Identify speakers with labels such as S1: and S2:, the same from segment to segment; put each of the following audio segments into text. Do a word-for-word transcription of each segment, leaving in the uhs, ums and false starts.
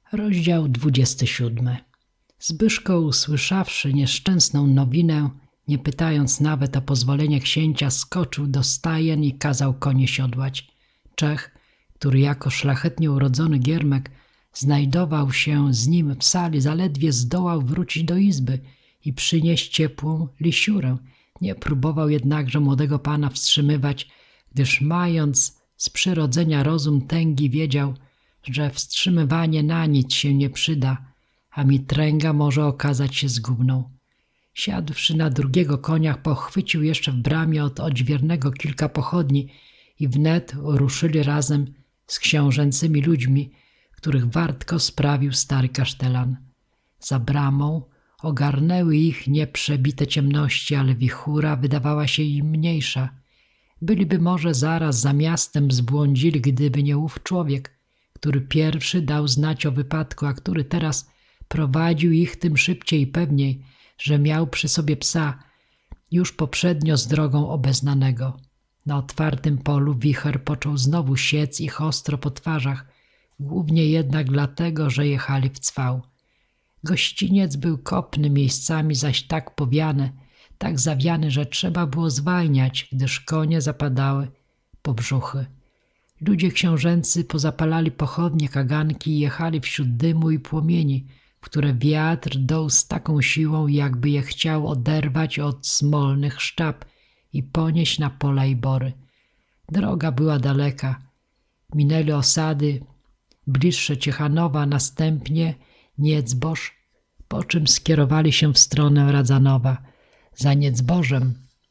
S1: Rozdział dwudziesty siódmy. Zbyszko, usłyszawszy nieszczęsną nowinę, nie pytając nawet o pozwolenie księcia, skoczył do stajen i kazał konie siodłać. Czech, który jako szlachetnie urodzony giermek znajdował się z nim w sali, zaledwie zdołał wrócić do izby i przynieść ciepłą lisiurę. Nie próbował jednakże młodego pana wstrzymywać, gdyż mając z przyrodzenia rozum tęgi, wiedział, że wstrzymywanie na nic się nie przyda, a mitręga może okazać się zgubną. Siadłszy na drugiego konia, pochwycił jeszcze w bramie od odźwiernego kilka pochodni i wnet ruszyli razem z książęcymi ludźmi, których wartko sprawił stary kasztelan. Za bramą ogarnęły ich nieprzebite ciemności, ale wichura wydawała się im mniejsza. Byliby może zaraz za miastem zbłądzili, gdyby nie ów człowiek, który pierwszy dał znać o wypadku, a który teraz prowadził ich tym szybciej i pewniej, że miał przy sobie psa, już poprzednio z drogą obeznanego. Na otwartym polu wicher począł znowu siec ich ostro po twarzach, głównie jednak dlatego, że jechali w cwał. Gościniec był kopny, miejscami zaś tak powiany, tak zawiany, że trzeba było zwalniać, gdyż konie zapadały po brzuchy. Ludzie książęcy pozapalali pochodnie, kaganki i jechali wśród dymu i płomieni, w które wiatr dął z taką siłą, jakby je chciał oderwać od smolnych szczap i ponieść na pola i bory. Droga była daleka. Minęli osady bliższe Ciechanowa, następnie Niecboż, po czym skierowali się w stronę Radzanowa. Za Niecbożem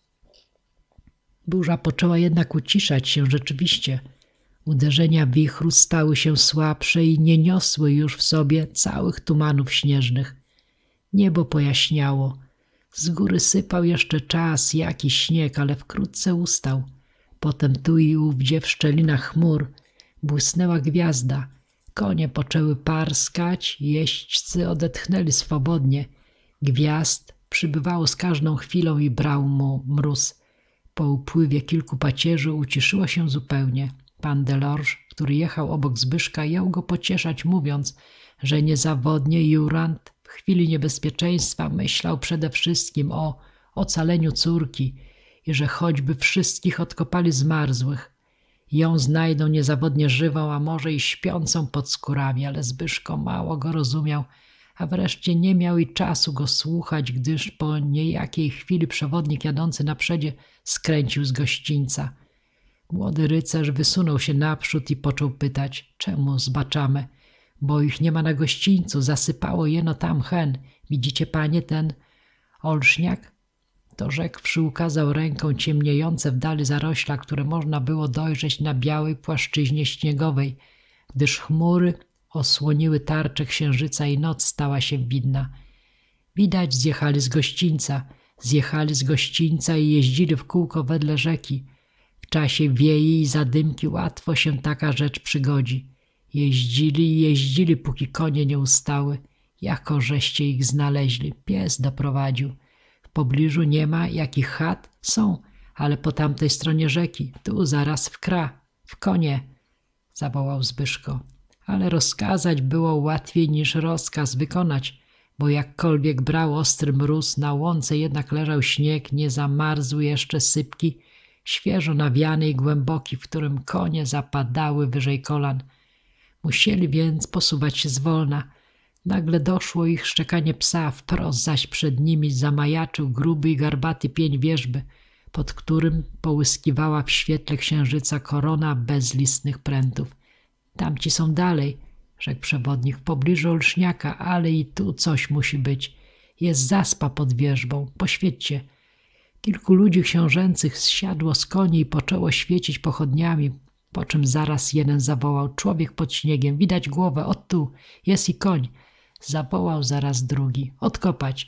S1: burza poczęła jednak uciszać się rzeczywiście. Uderzenia wichru stały się słabsze i nie niosły już w sobie całych tumanów śnieżnych. Niebo pojaśniało. Z góry sypał jeszcze czas jakiś śnieg, ale wkrótce ustał. Potem tu i ówdzie w szczelinach chmur błysnęła gwiazda. Konie poczęły parskać, jeźdźcy odetchnęli swobodnie. Gwiazd przybywało z każdą chwilą i brał mu mróz. Po upływie kilku pacierzy uciszyło się zupełnie. Pan Delorge, który jechał obok Zbyszka, jął go pocieszać, mówiąc, że niezawodnie Jurand w chwili niebezpieczeństwa myślał przede wszystkim o ocaleniu córki i że choćby wszystkich odkopali zmarzłych, ją znajdą niezawodnie żywą, a może i śpiącą pod skórami, ale Zbyszko mało go rozumiał, a wreszcie nie miał i czasu go słuchać, gdyż po niejakiej chwili przewodnik jadący na przedzie skręcił z gościńca. Młody rycerz wysunął się naprzód i począł pytać, czemu zbaczamy, bo ich nie ma na gościńcu, zasypało jeno tam hen. Widzicie panie ten olszniak? To rzekłszy ukazał ręką ciemniejące w dali zarośla, które można było dojrzeć na białej płaszczyźnie śniegowej, gdyż chmury osłoniły tarczę księżyca i noc stała się widna. Widać, zjechali z gościńca, zjechali z gościńca i jeździli w kółko wedle rzeki. W czasie wieji i zadymki łatwo się taka rzecz przygodzi. Jeździli i jeździli, póki konie nie ustały. Jako żeście ich znaleźli? Pies doprowadził. W pobliżu nie ma jakich chat? Są, ale po tamtej stronie rzeki. Tu zaraz w kra, w konie, zawołał Zbyszko. Ale rozkazać było łatwiej niż rozkaz wykonać, bo jakkolwiek brał ostry mróz, na łące jednak leżał śnieg, nie zamarzł jeszcze sypki, świeżo nawiany i głęboki, w którym konie zapadały wyżej kolan. Musieli więc posuwać się zwolna. Nagle doszło ich szczekanie psa, wprost zaś przed nimi zamajaczył gruby i garbaty pień wierzby, pod którym połyskiwała w świetle księżyca korona bezlistnych prętów. Tamci są dalej, rzekł przewodnik, w pobliżu olszniaka, ale i tu coś musi być. Jest zaspa pod wierzbą, poświećcie. Kilku ludzi książęcych zsiadło z koni i poczęło świecić pochodniami, po czym zaraz jeden zawołał, człowiek pod śniegiem, widać głowę, od tu, jest i koń. Zawołał zaraz drugi, odkopać.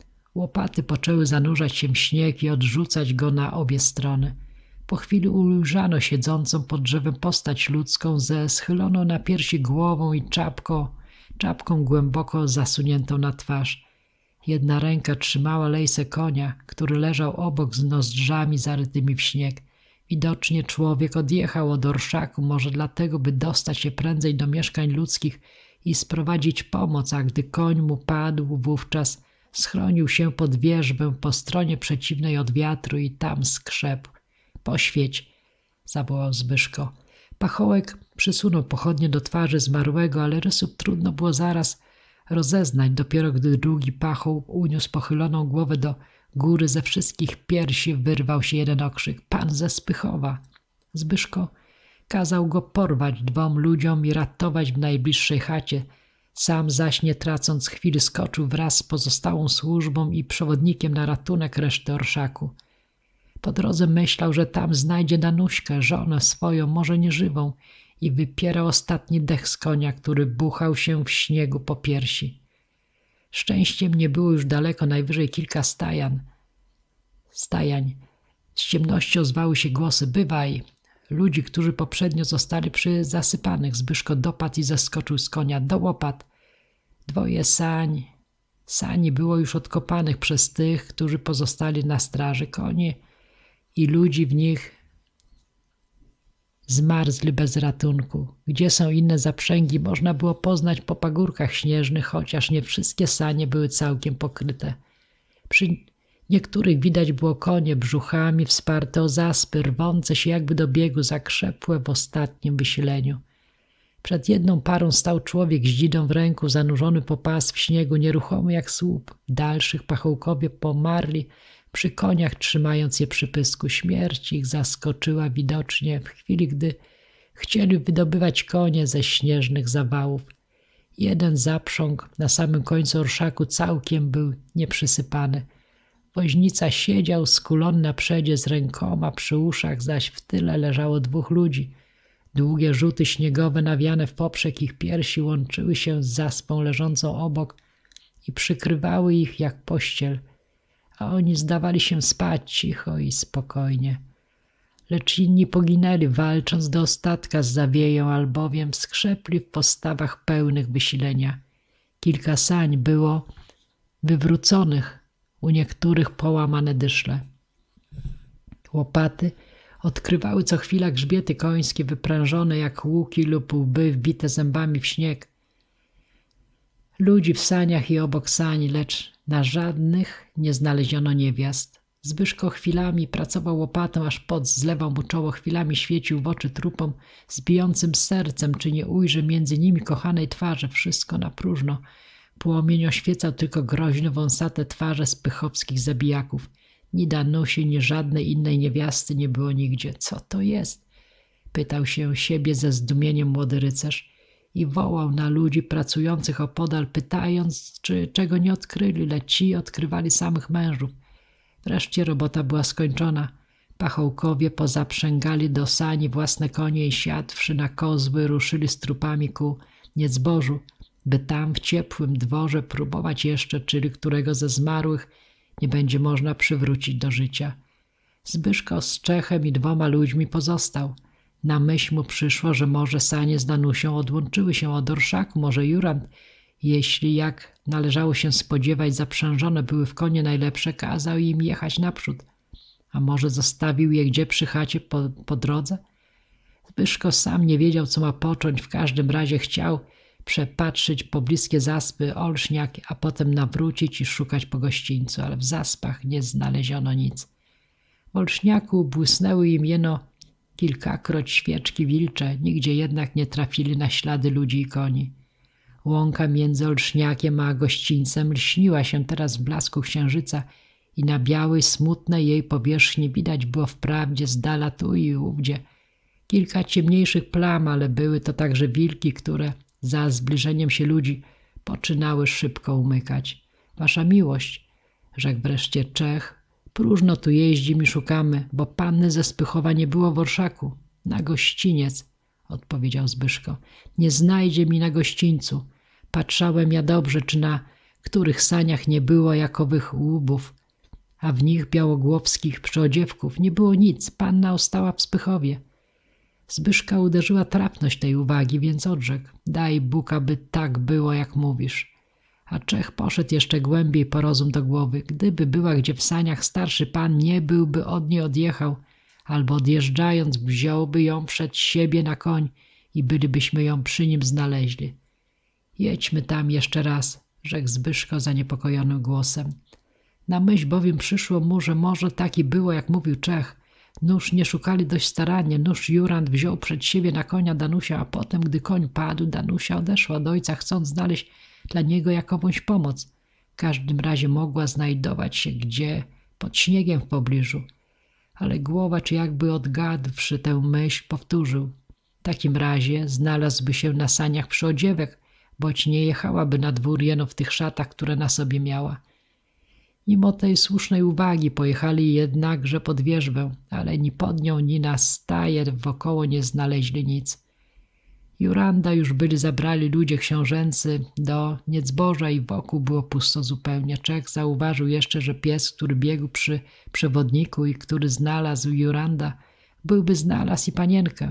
S1: Łopaty poczęły zanurzać się w śnieg i odrzucać go na obie strony. Po chwili ujrzano siedzącą pod drzewem postać ludzką ze schyloną na piersi głową i czapką, czapką głęboko zasuniętą na twarz. Jedna ręka trzymała lejsę konia, który leżał obok z nozdrzami zarytymi w śnieg. Widocznie człowiek odjechał od orszaku, może dlatego, by dostać się prędzej do mieszkań ludzkich i sprowadzić pomoc, a gdy koń mu padł, wówczas schronił się pod wierzbę po stronie przeciwnej od wiatru i tam skrzepł. Poświeć, zawołał Zbyszko. Pachołek przysunął pochodnie do twarzy zmarłego, ale rysów trudno było zaraz rozeznać. Dopiero gdy drugi pachoł uniósł pochyloną głowę do góry, ze wszystkich piersi wyrwał się jeden okrzyk. Pan ze Spychowa! Zbyszko kazał go porwać dwom ludziom i ratować w najbliższej chacie. Sam zaś, nie tracąc chwili, skoczył wraz z pozostałą służbą i przewodnikiem na ratunek reszty orszaku. Po drodze myślał, że tam znajdzie Danuśkę, żonę swoją, może nieżywą, i wypierał ostatni dech z konia, który buchał się w śniegu po piersi. Szczęściem nie było już daleko, najwyżej kilka stajan. Stajań. Z ciemności ozwały się głosy. Bywaj! Ludzi, którzy poprzednio zostali przy zasypanych. Zbyszko dopadł i zeskoczył z konia. Do łopat! Dwoje sań. Sani było już odkopanych przez tych, którzy pozostali na straży. Konie i ludzi w nich zmarzli bez ratunku. Gdzie są inne zaprzęgi, można było poznać po pagórkach śnieżnych, chociaż nie wszystkie sanie były całkiem pokryte. Przy niektórych widać było konie brzuchami wsparte o zaspy, rwące się jakby do biegu, zakrzepłe w ostatnim wysileniu. Przed jedną parą stał człowiek z dzidą w ręku, zanurzony po pas w śniegu, nieruchomy jak słup. Dalszych pachołkowie pomarli przy koniach, trzymając je przy pysku. Śmierć ich zaskoczyła widocznie w chwili, gdy chcieli wydobywać konie ze śnieżnych zawałów. Jeden zaprząg na samym końcu orszaku całkiem był nieprzysypany. Woźnica siedział skulony na przedzie z rękoma przy uszach, zaś w tyle leżało dwóch ludzi. Długie rzuty śniegowe nawiane w poprzek ich piersi łączyły się z zaspą leżącą obok i przykrywały ich jak pościel, a oni zdawali się spać cicho i spokojnie. Lecz inni poginęli, walcząc do ostatka z zawieją, albowiem skrzepli w postawach pełnych wysilenia. Kilka sań było wywróconych, u niektórych połamane dyszle. Łopaty odkrywały co chwila grzbiety końskie wyprężone jak łuki lub łby wbite zębami w śnieg. Ludzi w saniach i obok sani, lecz na żadnych nie znaleziono niewiast. Zbyszko chwilami pracował łopatą, aż pot zlewał mu czoło, chwilami świecił w oczy trupom z bijącym sercem, czy nie ujrzy między nimi kochanej twarzy. Wszystko na próżno. Płomień oświecał tylko groźne, wąsate twarze spychowskich zabijaków. Ni Danusi, ni żadnej innej niewiasty nie było nigdzie. Co to jest? Pytał się siebie ze zdumieniem młody rycerz i wołał na ludzi pracujących opodal, pytając, czy czego nie odkryli, lecz ci odkrywali samych mężów. Wreszcie robota była skończona. Pachołkowie pozaprzęgali do sani własne konie i siadwszy na kozły, ruszyli z trupami ku niezbożu, by tam w ciepłym dworze próbować jeszcze, czy którego ze zmarłych nie będzie można przywrócić do życia. Zbyszko z Czechem i dwoma ludźmi pozostał. Na myśl mu przyszło, że może sanie z Danusią odłączyły się od orszaku, może Jurand, jeśli jak należało się spodziewać zaprzężone były w konie najlepsze, kazał im jechać naprzód. A może zostawił je gdzie przy chacie po, po drodze? Zbyszko sam nie wiedział, co ma począć. W każdym razie chciał przepatrzyć pobliskie zaspy, olszniak, a potem nawrócić i szukać po gościńcu, ale w zaspach nie znaleziono nic. W olszniaku błysnęły im jeno kilkakroć świeczki wilcze, nigdzie jednak nie trafili na ślady ludzi i koni. Łąka między olszniakiem a gościńcem lśniła się teraz w blasku księżyca i na białej, smutnej jej powierzchni widać było wprawdzie z dala tu i ówdzie kilka ciemniejszych plam, ale były to także wilki, które za zbliżeniem się ludzi poczynały szybko umykać. Wasza miłość, rzekł wreszcie Czech, próżno tu jeździmy i szukamy, bo panny ze Spychowa nie było w orszaku. Na gościniec, odpowiedział Zbyszko. Nie znajdzie mi na gościńcu. Patrzałem ja dobrze, czy na których saniach nie było jakowych łubów, a w nich białogłowskich przyodziewków. Nie było nic, panna ostała w Spychowie. Zbyszka uderzyła trafność tej uwagi, więc odrzekł. Daj Bóg, aby tak było, jak mówisz. A Czech poszedł jeszcze głębiej po rozum do głowy. Gdyby była gdzie w saniach, starszy pan nie byłby od niej odjechał, albo odjeżdżając wziąłby ją przed siebie na koń i bylibyśmy ją przy nim znaleźli. Jedźmy tam jeszcze raz, rzekł Zbyszko zaniepokojonym głosem. Na myśl bowiem przyszło mu, że może tak i było, jak mówił Czech. Nóż nie szukali dość starannie. Nóż Jurand wziął przed siebie na konia Danusia, a potem, gdy koń padł, Danusia odeszła od ojca, chcąc znaleźć dla niego jakąś pomoc. W każdym razie mogła znajdować się gdzie, pod śniegiem w pobliżu. Ale głowa, czy jakby odgadłszy tę myśl, powtórzył. W takim razie znalazłby się na saniach przyodziewek, boć nie jechałaby na dwór jeno w tych szatach, które na sobie miała. Mimo tej słusznej uwagi pojechali jednakże pod wierzbę, ale ni pod nią, ni na staje wokoło nie znaleźli nic. Juranda już byli zabrali ludzie książęcy do Niedzboża i wokół było pusto zupełnie. Czech zauważył jeszcze, że pies, który biegł przy przewodniku i który znalazł Juranda, byłby znalazł i panienkę.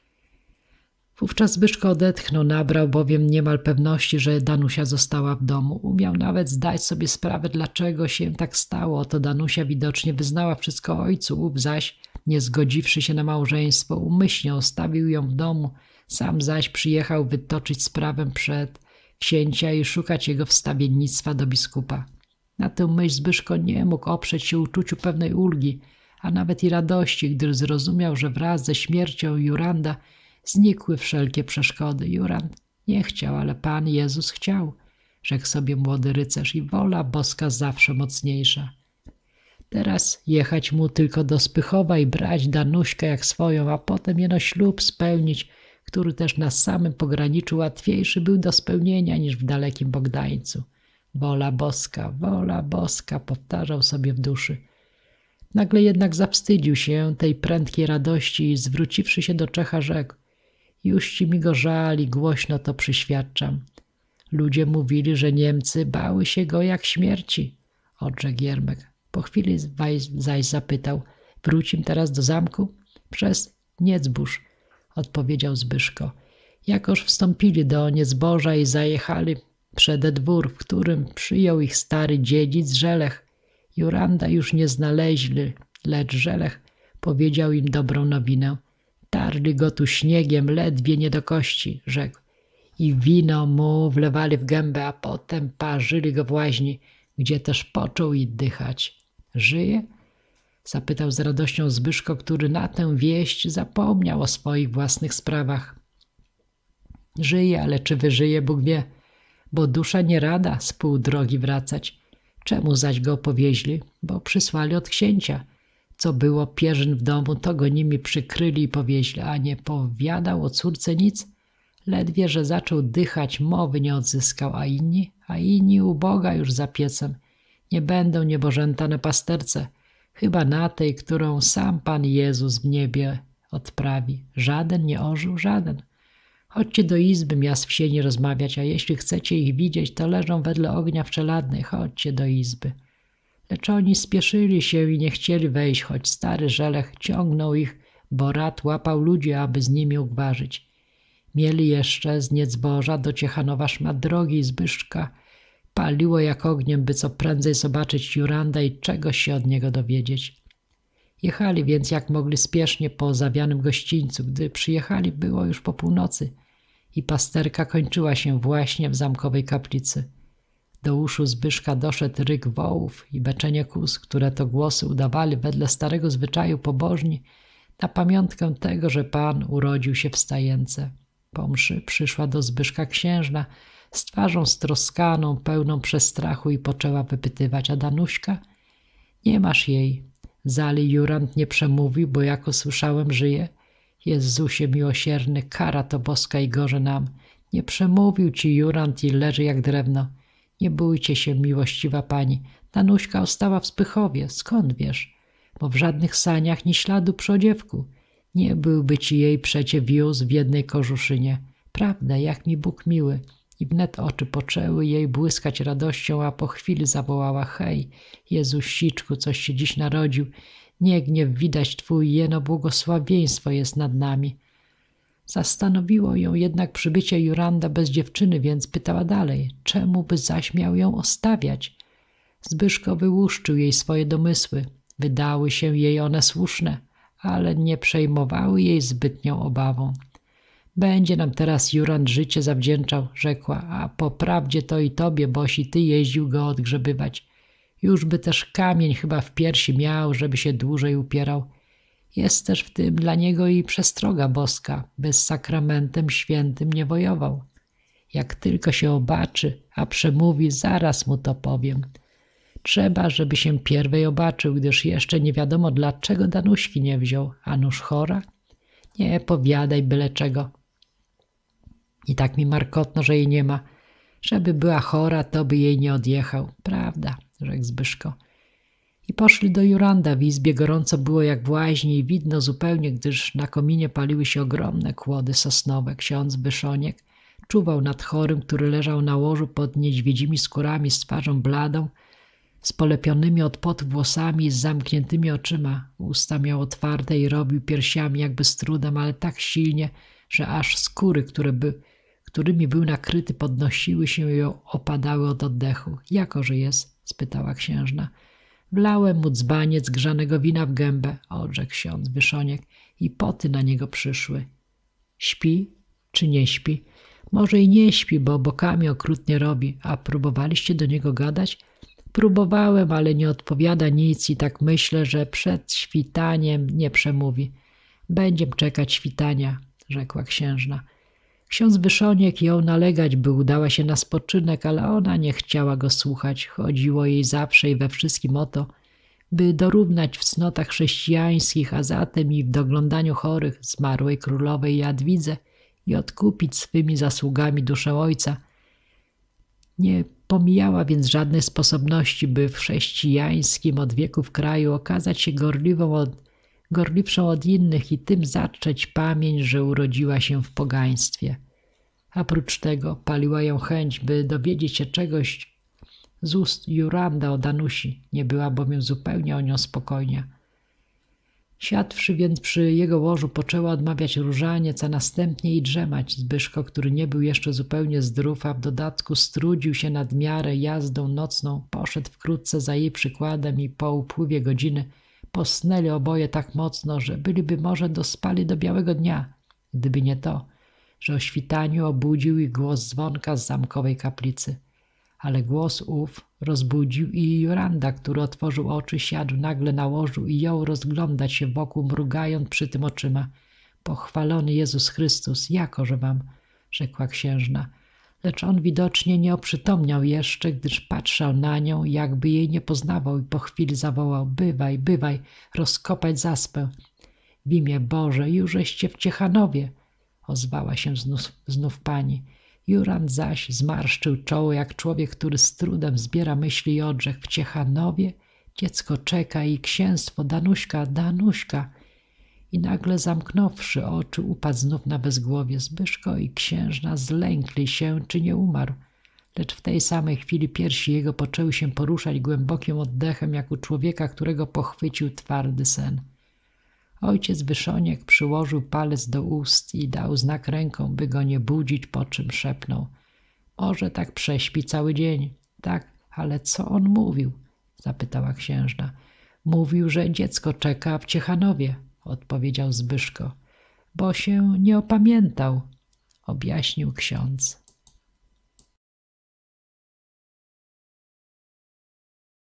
S1: Wówczas Zbyszko odetchnął, nabrał bowiem niemal pewności, że Danusia została w domu. Umiał nawet zdać sobie sprawę, dlaczego się tak stało. Oto Danusia widocznie wyznała wszystko ojcu, ów zaś, nie zgodziwszy się na małżeństwo, umyślnie ostawił ją w domu. Sam zaś przyjechał wytoczyć sprawę przed księcia i szukać jego wstawiennictwa do biskupa. Na tę myśl Zbyszko nie mógł oprzeć się uczuciu pewnej ulgi, a nawet i radości, gdyż zrozumiał, że wraz ze śmiercią Juranda znikły wszelkie przeszkody. Jurand nie chciał, ale Pan Jezus chciał, rzekł sobie młody rycerz, i wola boska zawsze mocniejsza. Teraz jechać mu tylko do Spychowa i brać Danuśkę jak swoją, a potem jeno ślub spełnić, który też na samym pograniczu łatwiejszy był do spełnienia niż w dalekim Bogdańcu. Wola boska, wola boska, powtarzał sobie w duszy. Nagle jednak zawstydził się tej prędkiej radości i zwróciwszy się do Czecha rzekł: już ci mi go żali, głośno to przyświadczam. Ludzie mówili, że Niemcy bały się go jak śmierci, odrzekł Giermek. Po chwili zaś zapytał: wrócim teraz do zamku? Przez Niedzbóż, odpowiedział Zbyszko. Jakoż wstąpili do Niedzboża i zajechali przed dwór, w którym przyjął ich stary dziedzic Żelech. Juranda już nie znaleźli, lecz Żelech powiedział im dobrą nowinę. Tarli go tu śniegiem ledwie nie do kości, rzekł. I wino mu wlewali w gębę, a potem parzyli go w łaźni, gdzie też począł i dychać. Żyje? Zapytał z radością Zbyszko, który na tę wieść zapomniał o swoich własnych sprawach. Żyje, ale czy wyżyje, Bóg wie, bo dusza nie rada z pół drogi wracać. Czemu zaś go powieźli? Bo przysłali od księcia. Co było pierzyn w domu, to go nimi przykryli i powieźli, a nie powiadał o córce nic. Ledwie, że zaczął dychać, mowy nie odzyskał, a inni, a inni u Boga już za piecem. Nie będą niebożęta na pasterce, chyba na tej, którą sam Pan Jezus w niebie odprawi. Żaden nie ożył, żaden. Chodźcie do izby miast w sieni rozmawiać, a jeśli chcecie ich widzieć, to leżą wedle ognia w czeladnej. Chodźcie do izby. Lecz oni spieszyli się i nie chcieli wejść, choć stary Żelech ciągnął ich, bo rad łapał ludzi, aby z nimi ugwarzyć. Mieli jeszcze z Niedzboża do Ciechanowa szmat drogi i Zbyszka paliło jak ogniem, by co prędzej zobaczyć Juranda i czegoś się od niego dowiedzieć. Jechali więc jak mogli spiesznie po zawianym gościńcu. Gdy przyjechali, było już po północy i pasterka kończyła się właśnie w zamkowej kaplicy. Do uszu Zbyszka doszedł ryk wołów i beczenie kóz, które to głosy udawali wedle starego zwyczaju pobożni na pamiątkę tego, że Pan urodził się w stajence. Po mszy przyszła do Zbyszka księżna z twarzą stroskaną, pełną przestrachu i poczęła wypytywać: a Danuśka? Nie masz jej. Zali Jurand nie przemówił, bo jako słyszałem, żyje. Jezusie miłosierny, kara to boska i gorze nam. Nie przemówił ci Jurand i leży jak drewno. Nie bójcie się, miłościwa pani. Danuśka ostała w Spychowie. Skąd wiesz? Bo w żadnych saniach ni śladu przy odziewku. Nie byłby ci jej przecie wiózł w jednej kożuszynie. Prawda, jak mi Bóg miły. I wnet oczy poczęły jej błyskać radością, a po chwili zawołała: hej, Jezusiczku, coś się dziś narodził. Nie gniew widać twój, jeno błogosławieństwo jest nad nami. Zastanowiło ją jednak przybycie Juranda bez dziewczyny, więc pytała dalej: czemu by zaś miał ją ostawiać? Zbyszko wyłuszczył jej swoje domysły. Wydały się jej one słuszne, ale nie przejmowały jej zbytnią obawą. Będzie nam teraz Jurand życie zawdzięczał, rzekła, a po prawdzie to i tobie, boś i ty jeździł go odgrzebywać. Już by też kamień chyba w piersi miał, żeby się dłużej upierał. Jest też w tym dla niego i przestroga boska, by z sakramentem świętym nie wojował. Jak tylko się obaczy, a przemówi, zaraz mu to powiem. Trzeba, żeby się pierwej obaczył, gdyż jeszcze nie wiadomo, dlaczego Danuśki nie wziął. A nuż chora? Nie powiadaj byle czego. I tak mi markotno, że jej nie ma. Żeby była chora, to by jej nie odjechał. Prawda, rzekł Zbyszko. I poszli do Juranda. W izbie gorąco było jak w łaźni i widno zupełnie, gdyż na kominie paliły się ogromne kłody sosnowe. Ksiądz Wyszoniek czuwał nad chorym, który leżał na łożu pod niedźwiedzimi skórami, z twarzą bladą, z polepionymi od potu włosami i z zamkniętymi oczyma. Usta miał otwarte i robił piersiami jakby z trudem, ale tak silnie, że aż skóry, które by, którymi był nakryty, podnosiły się i opadały od oddechu. — Jakoże jest? — spytała księżna. — Wlałem mu dzbaniec grzanego wina w gębę — odrzekł ksiądz Wyszoniek, i poty na niego przyszły. — Śpi czy nie śpi? — Może i nie śpi, bo bokami okrutnie robi. A próbowaliście do niego gadać? — Próbowałem, ale nie odpowiada nic i tak myślę, że przed świtaniem nie przemówi. — Będziem czekać świtania — rzekła księżna. Ksiądz Wyszoniek ją nalegać, by udała się na spoczynek, ale ona nie chciała go słuchać. Chodziło jej zawsze i we wszystkim o to, by dorównać w cnotach chrześcijańskich, a zatem i w doglądaniu chorych, zmarłej królowej Jadwidze i odkupić swymi zasługami duszę ojca. Nie pomijała więc żadnej sposobności, by w chrześcijańskim od wieków kraju okazać się gorliwą od, gorliwszą od innych i tym zatrzeć pamięć, że urodziła się w pogaństwie. A prócz tego paliła ją chęć, by dowiedzieć się czegoś z ust Juranda o Danusi. Nie była bowiem zupełnie o nią spokojna. Siadłszy więc przy jego łożu, poczęła odmawiać różaniec, a następnie i drzemać. Zbyszko, który nie był jeszcze zupełnie zdrów, a w dodatku strudził się nad miarę jazdą nocną, poszedł wkrótce za jej przykładem i po upływie godziny posnęli oboje tak mocno, że byliby może dospali do białego dnia, gdyby nie to, że o świtaniu obudził ich głos dzwonka z zamkowej kaplicy. Ale głos ów rozbudził i Juranda, który otworzył oczy, siadł nagle na łożu i jął rozglądać się wokół, mrugając przy tym oczyma. — Pochwalony Jezus Chrystus, jakoże wam — rzekła księżna. Lecz on widocznie nie oprzytomniał jeszcze, gdyż patrzał na nią, jakby jej nie poznawał, i po chwili zawołał: — Bywaj, bywaj, rozkopać zaspę. — W imię Boże, jużeście w Ciechanowie — ozwała się znów, znów pani. Jurand zaś zmarszczył czoło jak człowiek, który z trudem zbiera myśli, i odrzekł: — W Ciechanowie? Dziecko czeka i księstwo, Danuśka, Danuśka. I nagle zamknąwszy oczy, upadł znów na bezgłowie. Zbyszko i księżna zlękli się, czy nie umarł. Lecz w tej samej chwili piersi jego poczęły się poruszać głębokim oddechem, jak u człowieka, którego pochwycił twardy sen. Ojciec Wyszoniek przyłożył palec do ust i dał znak ręką, by go nie budzić, po czym szepnął: — Może tak prześpi cały dzień. — Tak, ale co on mówił? — zapytała księżna. — Mówił, że dziecko czeka w Ciechanowie — odpowiedział Zbyszko. — Bo się nie opamiętał — objaśnił ksiądz.